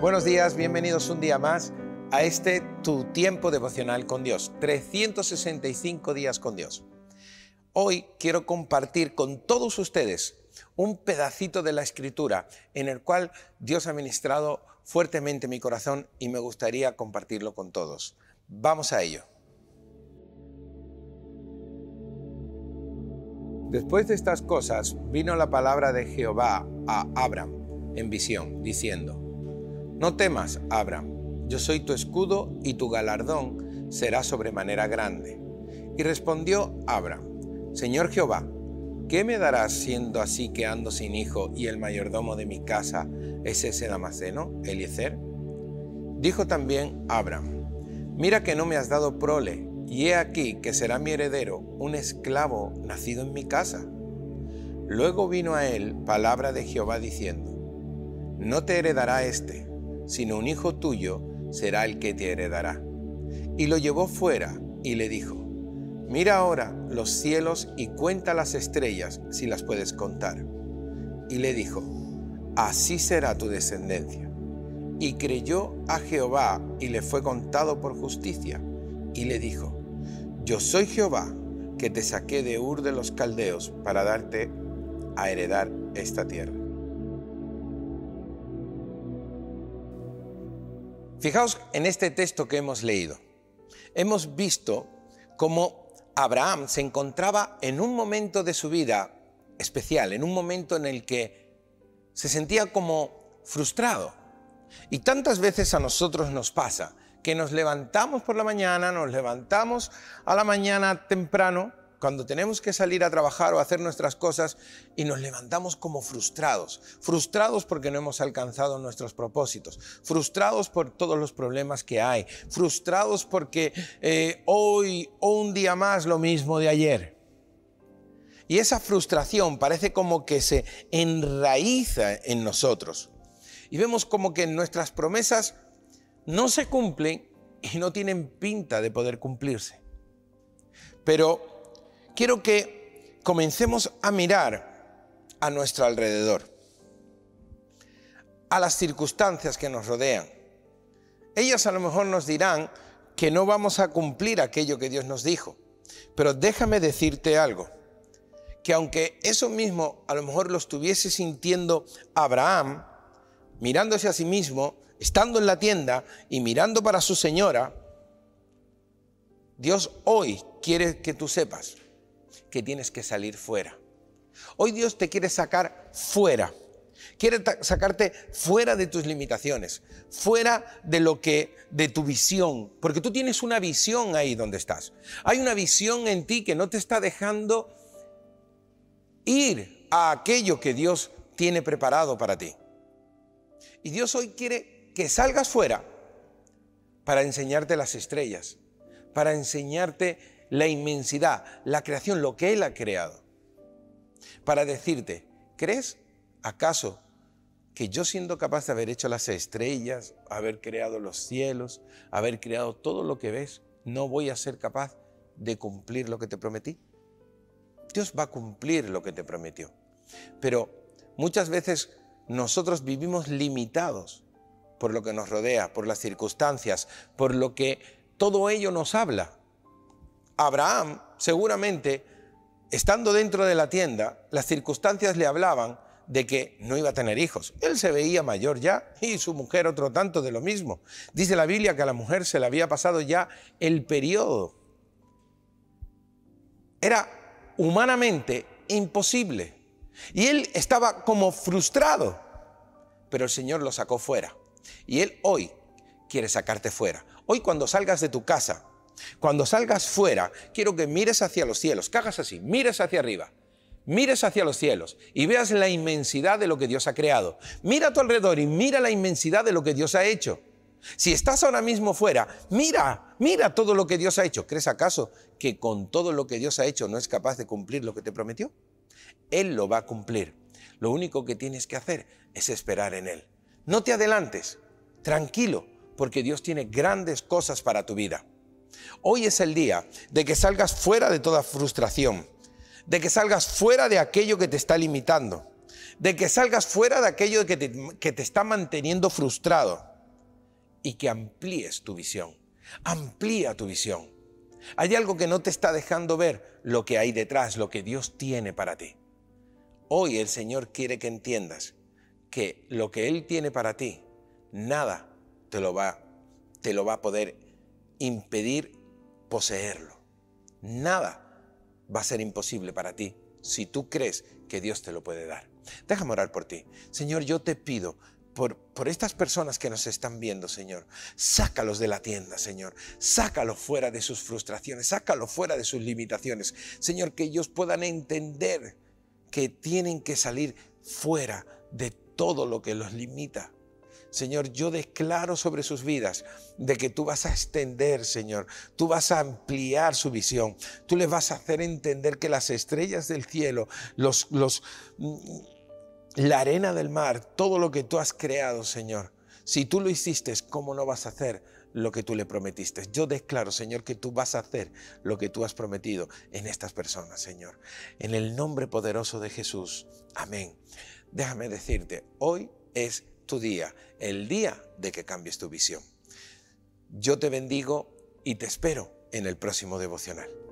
Buenos días, bienvenidos un día más a tu tiempo devocional con Dios, 365 días con Dios. Hoy quiero compartir con todos ustedes un pedacito de la Escritura en el cual Dios ha ministrado fuertemente mi corazón y me gustaría compartirlo con todos. Vamos a ello. Después de estas cosas vino la palabra de Jehová a Abram en visión, diciendo: No temas, Abram, yo soy tu escudo y tu galardón será sobremanera grande. Y respondió Abram: Señor Jehová, ¿qué me darás siendo así que ando sin hijo y el mayordomo de mi casa es ese Damaseno, Eliezer? Dijo también Abram: Mira que no me has dado prole, y he aquí que será mi heredero un esclavo nacido en mi casa. Luego vino a él palabra de Jehová diciendo: No te heredará éste, sino un hijo tuyo será el que te heredará. Y lo llevó fuera y le dijo: Mira ahora los cielos y cuenta las estrellas si las puedes contar. Y le dijo: Así será tu descendencia. Y creyó a Jehová y le fue contado por justicia. Y le dijo: Yo soy Jehová, que te saqué de Ur de los Caldeos para darte a heredar esta tierra. Fijaos en este texto que hemos leído. Hemos visto cómo Abraham se encontraba en un momento de su vida especial, en un momento en el que se sentía como frustrado. Y tantas veces a nosotros nos pasa que nos levantamos por la mañana, nos levantamos a la mañana temprano, cuando tenemos que salir a trabajar o hacer nuestras cosas, y nos levantamos como frustrados porque no hemos alcanzado nuestros propósitos, frustrados por todos los problemas que hay, frustrados porque hoy o un día más lo mismo de ayer. Y esa frustración parece como que se enraiza en nosotros. Y vemos como que nuestras promesas no se cumplen y no tienen pinta de poder cumplirse. Pero quiero que comencemos a mirar a nuestro alrededor, a las circunstancias que nos rodean. Ellas a lo mejor nos dirán que no vamos a cumplir aquello que Dios nos dijo. Pero déjame decirte algo, que aunque eso mismo a lo mejor lo estuviese sintiendo Abraham, mirándose a sí mismo, estando en la tienda y mirando para su señora, Dios hoy quiere que tú sepas que tienes que salir fuera. Hoy Dios te quiere sacar fuera. Quiere sacarte fuera de tus limitaciones, fuera de tu visión, porque tú tienes una visión ahí donde estás. Hay una visión en ti que no te está dejando ir a aquello que Dios tiene preparado para ti. Y Dios hoy quiere que salgas fuera para enseñarte las estrellas, para enseñarte la inmensidad, la creación, lo que Él ha creado. Para decirte: ¿crees acaso que yo, siendo capaz de haber hecho las estrellas, haber creado los cielos, haber creado todo lo que ves, no voy a ser capaz de cumplir lo que te prometí? Dios va a cumplir lo que te prometió. Pero muchas veces nosotros vivimos limitados por lo que nos rodea, por las circunstancias, por lo que todo ello nos habla. Abraham, seguramente, estando dentro de la tienda, las circunstancias le hablaban de que no iba a tener hijos. Él se veía mayor ya y su mujer otro tanto de lo mismo. Dice la Biblia que a la mujer se le había pasado ya el periodo. Era humanamente imposible. Y él estaba como frustrado, pero el Señor lo sacó fuera. Y Él hoy quiere sacarte fuera. Hoy, cuando salgas de tu casa, cuando salgas fuera, quiero que mires hacia los cielos, que hagas así, mires hacia arriba, mires hacia los cielos y veas la inmensidad de lo que Dios ha creado. Mira a tu alrededor y mira la inmensidad de lo que Dios ha hecho. Si estás ahora mismo fuera, mira todo lo que Dios ha hecho. ¿Crees acaso que con todo lo que Dios ha hecho no es capaz de cumplir lo que te prometió? Él lo va a cumplir. Lo único que tienes que hacer es esperar en Él. No te adelantes, tranquilo, porque Dios tiene grandes cosas para tu vida. Hoy es el día de que salgas fuera de toda frustración, de que salgas fuera de aquello que te está limitando, de que salgas fuera de aquello que te está manteniendo frustrado. y que amplíes tu visión. Amplía tu visión. Hay algo que no te está dejando ver lo que hay detrás, lo que Dios tiene para ti. Hoy el Señor quiere que entiendas que lo que Él tiene para ti, nada te lo va a poder impedir poseerlo. Nada va a ser imposible para ti si tú crees que Dios te lo puede dar. Déjame orar por ti. Señor, yo te pido por estas personas que nos están viendo, Señor, sácalos de la tienda, Señor. Sácalos fuera de sus frustraciones, sácalos fuera de sus limitaciones. Señor, que ellos puedan entender que tienen que salir fuera de todo lo que los limita. Señor, yo declaro sobre sus vidas de que tú vas a extender, Señor, tú vas a ampliar su visión, tú les vas a hacer entender que las estrellas del cielo, la arena del mar, todo lo que tú has creado, Señor, si tú lo hiciste, ¿cómo no vas a hacer lo que tú le prometiste? Yo declaro, Señor, que tú vas a hacer lo que tú has prometido en estas personas, Señor. En el nombre poderoso de Jesús. Amén. Déjame decirte, hoy es tu día, el día de que cambies tu visión. Yo te bendigo y te espero en el próximo devocional.